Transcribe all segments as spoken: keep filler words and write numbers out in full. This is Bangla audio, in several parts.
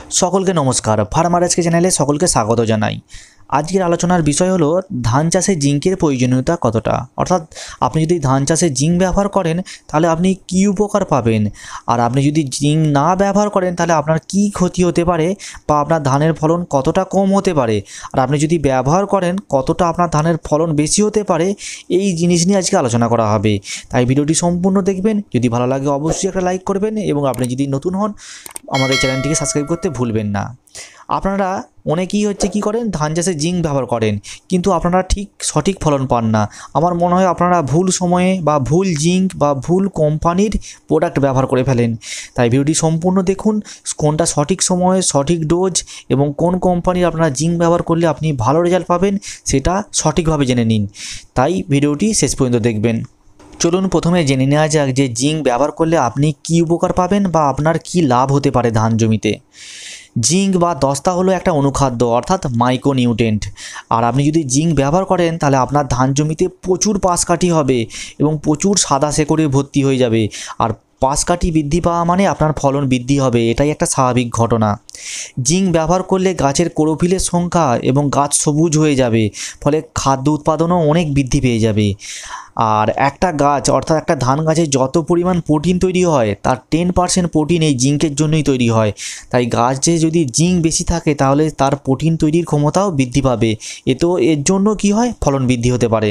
সকলকে নমস্কার। ফার্মার আজকে চ্যানেলে সকলকে স্বাগত জানাই। আজকের আলোচনার বিষয় হলো ধান চাষে জিঙ্কের প্রয়োজনীয়তা কতটা, অর্থাৎ আপনি যদি ধান চাষে জিঙ্ক ব্যবহার করেন তাহলে আপনি কী উপকার পাবেন, আর আপনি যদি জিঙ্ক না ব্যবহার করেন তাহলে আপনার কী ক্ষতি হতে পারে বা আপনার ধানের ফলন কতটা কম হতে পারে, আর আপনি যদি ব্যবহার করেন কতটা আপনার ধানের ফলন বেশি হতে পারে, এই জিনিস নিয়ে আজকে আলোচনা করা হবে। তাই ভিডিওটি সম্পূর্ণ দেখবেন। যদি ভালো লাগে অবশ্যই একটা লাইক করবেন এবং আপনি যদি নতুন হন আমাদের চ্যানেলটিকে সাবস্ক্রাইব করতে ভুলবেন না। আপনারা অনেকেই হচ্ছে কি করেন, ধান চাষে জিঙ্ক ব্যবহার করেন কিন্তু আপনারা ঠিক সঠিক ফলন পান না। আমার মনে হয় আপনারা ভুল সময়ে বা ভুল জিঙ্ক বা ভুল কোম্পানির প্রোডাক্ট ব্যবহার করে ফেলেন। তাই ভিডিওটি সম্পূর্ণ দেখুন, কোনটা সঠিক সময়ে সঠিক ডোজ এবং কোন কোম্পানির আপনারা জিঙ্ক ব্যবহার করলে আপনি ভালো রেজাল্ট পাবেন সেটা সঠিকভাবে জেনে নিন। তাই ভিডিওটি শেষ পর্যন্ত দেখবেন। চলুন প্রথমে জেনে নেওয়া যাক যে জিঙ্ক ব্যবহার করলে আপনি কী উপকার পাবেন বা আপনার কি লাভ হতে পারে ধান জমিতে। জিঙ্ক বা দস্তা হলো একটা অনুখাদ্য অর্থাৎ মাইক্রোনিউট্রেন্ট, আর আপনি যদি জিঙ্ক ব্যবহার করেন তাহলে আপনার ধান জমিতে প্রচুর পাশকাঠি হবে এবং প্রচুর সাদা শেকড়ে ভর্তি হয়ে যাবে। আর পাশকাঠি বৃদ্ধি পাওয়া মানে আপনার ফলন বৃদ্ধি হবে, এটাই একটা স্বাভাবিক ঘটনা। জিঙ্ক ব্যবহার করলে গাছের ক্লোরোফিলের সংখ্যা এবং গাছ সবুজ হয়ে যাবে, ফলে খাদ্য উৎপাদনও অনেক বৃদ্ধি পেয়ে যাবে। আর একটা গাছ অর্থাৎ একটা ধান গাছে যত পরিমাণ প্রোটিন তৈরি হয় তার টেন পার্সেন্ট প্রোটিন এই জিঙ্কের জন্যই তৈরি হয়। তাই গাছে যদি জিঙ্ক বেশি থাকে তাহলে তার প্রোটিন তৈরির ক্ষমতাও বৃদ্ধি পাবে, এতেও এর জন্য কি হয়, ফলন বৃদ্ধি হতে পারে।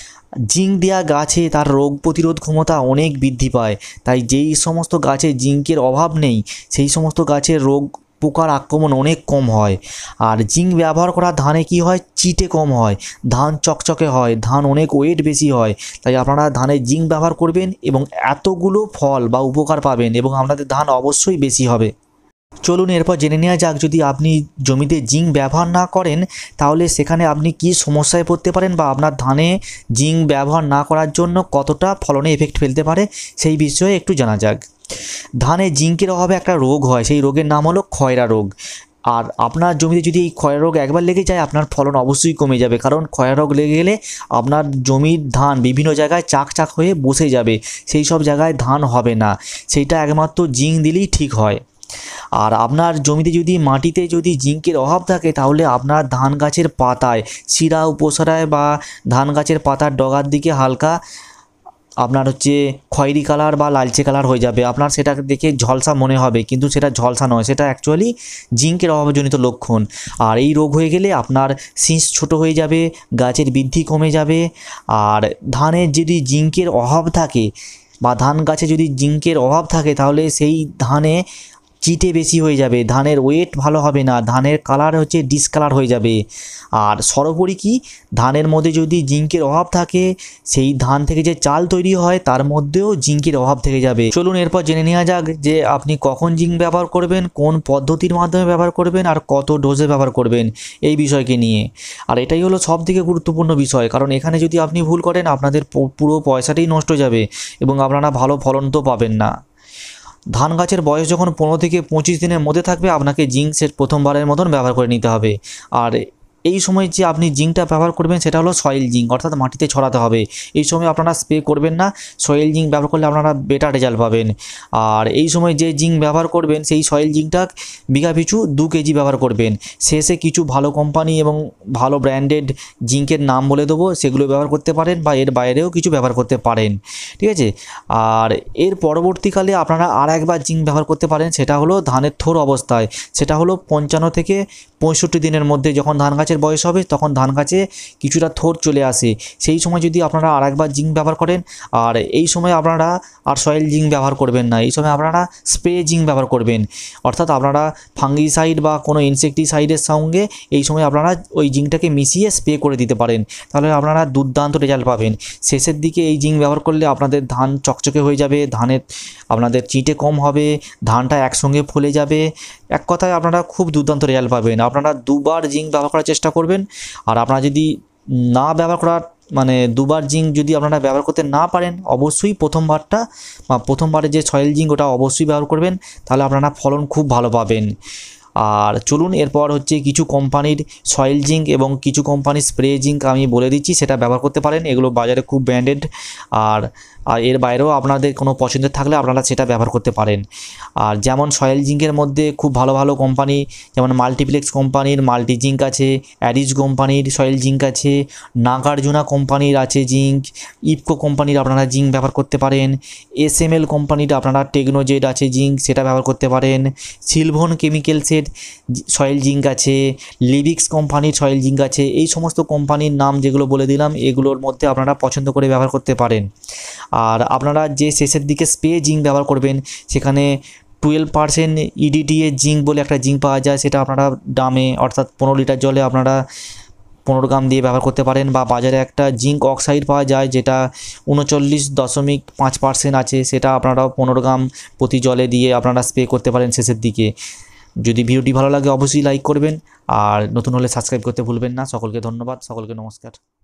জিঙ্ক দেওয়া গাছে তার রোগ প্রতিরোধ ক্ষমতা অনেক বৃদ্ধি পায়। তাই যেই সমস্ত গাছে জিঙ্কের অভাব নেই সেই সমস্ত গাছের রোগ পোকার আক্রমণ অনেক কম হয়। আর জিঙ্ক ব্যবহার করা ধানে কি হয়, চিটে কম হয়, ধান চকচকে হয়, ধান অনেক ওয়েট বেশি হয়। তাই আপনারা ধানে জিঙ্ক ব্যবহার করবেন এবং এতগুলো ফল বা উপকার পাবেন এবং আপনাদের ধান অবশ্যই বেশি হবে। চলুন এরপর জেনে নেওয়া যাক, যদি আপনি জমিতে জিঙ্ক ব্যবহার না করেন তাহলে সেখানে আপনি কি সমস্যায় পড়তে পারেন বা আপনার ধানে জিঙ্ক ব্যবহার না করার জন্য কতটা ফলনে এফেক্ট ফেলতে পারে সেই বিষয়ে একটু জানা যাক। ধানে জিঙ্কের অভাবে একটা রোগ হয়, সেই রোগের নাম হলো খয়রা রোগ। আর আপনার জমিতে যদি এই খয়রা রোগ একবার লেগে যায় আপনার ফলন অবশ্যই কমে যাবে, কারণ খয়রা রোগ লেগে গেলে আপনার জমির ধান বিভিন্ন জায়গায় চাক চাক হয়ে বসে যাবে, সেই সব জায়গায় ধান হবে না। সেইটা একমাত্র জিঙ্ক দিলেই ঠিক হয়। আর আপনার জমিতে যদি মাটিতে যদি জিঙ্কের অভাব থাকে তাহলে আপনার ধান গাছের পাতায় শিরা উপসরায় বা ধান গাছের পাতার ডগার দিকে হালকা আপনার হচ্ছে খয়েরি কালার বা লালচে কালার হয়ে যাবে। আপনার সেটা দেখে ঝলসা মনে হবে কিন্তু সেটা ঝলসা নয়, সেটা অ্যাকচুয়ালি জিঙ্কের অভাবজনিত লক্ষণ। আর এই রোগ হয়ে গেলে আপনার শীষ ছোট হয়ে যাবে, গাছের বৃদ্ধি কমে যাবে। আর ধানের যদি জিঙ্কের অভাব থাকে বা ধান গাছে যদি জিঙ্কের অভাব থাকে তাহলে সেই ধানে চিটে বেশি হয়ে যাবে, ধানের ওয়েট ভালো হবে না, ধানের কালার হচ্ছে ডিসকালার হয়ে যাবে। আর সর্বোপরি কি, ধানের মধ্যে যদি জিঙ্কের অভাব থাকে সেই ধান থেকে যে চাল তৈরি হয় তার মধ্যেও জিঙ্কের অভাব থেকে যাবে। চলুন এরপর জেনে নেওয়া যাক যে আপনি কখন জিঙ্ক ব্যবহার করবেন, কোন পদ্ধতির মাধ্যমে ব্যবহার করবেন আর কত ডোজে ব্যবহার করবেন এই বিষয়কে নিয়ে। আর এটাই হলো সব থেকে গুরুত্বপূর্ণ বিষয়, কারণ এখানে যদি আপনি ভুল করেন আপনাদের পুরো পয়সাটাই নষ্ট হয়ে যাবে এবং আপনারা ভালো ফলন তো পাবেন না। ধান গাছের বয়স যখন পনেরো থেকে পঁচিশ দিনের মধ্যে থাকবে আপনাকে জিঙ্ক সেট প্রথমবারের মতন ব্যবহার করে নিতে হবে। আর এই সময় যে আপনি জিঙ্কটা ব্যবহার করবেন সেটা হলো সয়েল জিঙ্ক, অর্থাৎ মাটিতে ছড়াতে হবে। এই সময় আপনারা স্প্রে করবেন না, সয়েল জিঙ্ক ব্যবহার করলে আপনারা বেটার রেজাল্ট পাবেন। আর এই সময় যে জিঙ্ক ব্যবহার করবেন সেই সয়েল জিঙ্কটা বিঘা পিছু দু কেজি ব্যবহার করবেন। শেষে কিছু ভালো কোম্পানি এবং ভালো ব্র্যান্ডেড জিঙ্কের নাম বলে দেবো, সেগুলো ব্যবহার করতে পারেন বা এর বাইরেও কিছু ব্যবহার করতে পারেন, ঠিক আছে। আর এর পরবর্তীকালে আপনারা আর একবার জিঙ্ক ব্যবহার করতে পারেন, সেটা হলো ধানের থোর অবস্থায়। সেটা হলো পঞ্চান্ন থেকে পঁয়ষট্টি দিনের মধ্যে যখন ধান গাছের বয়স হবে তখন ধান গাছে কিছুটা থোর চলে আসে, সেই সময় যদি আপনারা আর একবার জিঙ্ক ব্যবহার করেন। আর এই সময় আপনারা আর সয়েল জিঙ্ক ব্যবহার করবেন না, এই সময় আপনারা স্প্রে জিঙ্ক ব্যবহার করবেন, অর্থাৎ আপনারা ফাঙ্গিসাইড বা কোনো ইনসেকটিসাইডের সঙ্গে এই সময় আপনারা ওই জিঙ্কটাকে মিশিয়ে স্প্রে করে দিতে পারেন, তাহলে আপনারা দুর্দান্ত রেজাল্ট পাবেন। শেষের দিকে এই জিঙ্ক ব্যবহার করলে আপনাদের ধান চকচকে হয়ে যাবে, ধানের আপনাদের চিটে কম হবে, ধানটা একসঙ্গে ফলে যাবে। এক কথায় আপনারা খুব দুর্দান্ত রেজাল্ট পাবেন। আপনারা দুবার জিঙ্ক ব্যবহার করার চেষ্টা করবেন। আর আপনারা যদি না ব্যবহার করার মানে দুবার জিঙ্ক যদি আপনারা ব্যবহার করতে না পারেন অবশ্যই প্রথমবারটা বা প্রথমবারে যে সয়েল জিঙ্ক ওটা অবশ্যই ব্যবহার করবেন, তাহলে আপনারা ফলন খুব ভালো পাবেন। আর চলুন এরপর হচ্ছে কিছু কোম্পানির সয়েল জিঙ্ক এবং কিছু কোম্পানির স্প্রে জিঙ্ক আমি বলে দিচ্ছি, সেটা ব্যবহার করতে পারেন। এগুলো বাজারে খুব ব্র্যান্ডেড। আর আর এর বাইরেও আপনাদের কোনো পছন্দের থাকলে আপনারা সেটা ব্যবহার করতে পারেন। আর যেমন সয়েল জিঙ্কের মধ্যে খুব ভালো ভালো কোম্পানি, যেমন মাল্টিপ্লেক্স কোম্পানির মাল্টি জিঙ্ক আছে, অ্যারিজ কোম্পানির সয়েল জিঙ্ক আছে, নাগার্জুনা কোম্পানির আছে জিঙ্ক, ইফকো কোম্পানির আপনারা জিঙ্ক ব্যবহার করতে পারেন, এস এম এল কোম্পানির আপনারা টেকনোজেড আছে জিঙ্ক, সেটা ব্যবহার করতে পারেন, সিলভন কেমিক্যালসের সয়েল জিঙ্ক আছে, লিভিক্স কোম্পানির সয়েল জিঙ্ক আছে। এই সমস্ত কোম্পানির নাম যেগুলো বলে দিলাম এগুলোর মধ্যে আপনারা পছন্দ করে ব্যবহার করতে পারেন। আর আপনারা যে শেষের দিকে স্প্রে জিঙ্ক ব্যবহার করবেন সেখানে টুয়েলভ পার্সেন্ট ইডিটি এর জিঙ্ক বলে একটা জিঙ্ক পাওয়া যায়, সেটা আপনারা ডামে অর্থাৎ পনেরো লিটার জলে আপনারা পনেরো গ্রাম দিয়ে ব্যবহার করতে পারেন। বা বাজারে একটা জিঙ্ক অক্সাইড পাওয়া যায় যেটা উনচল্লিশ দশমিক পাঁচ পার্সেন্ট আছে, সেটা আপনারা পনেরো গ্রাম প্রতি জলে দিয়ে আপনারা স্প্রে করতে পারেন শেষের দিকে। যদি ভিডিওটি ভালো লাগে অবশ্যই লাইক করবেন, আর নতুন হলে সাবস্ক্রাইব করতে ভুলবেন না। সকলকে ধন্যবাদ, সকলকে নমস্কার।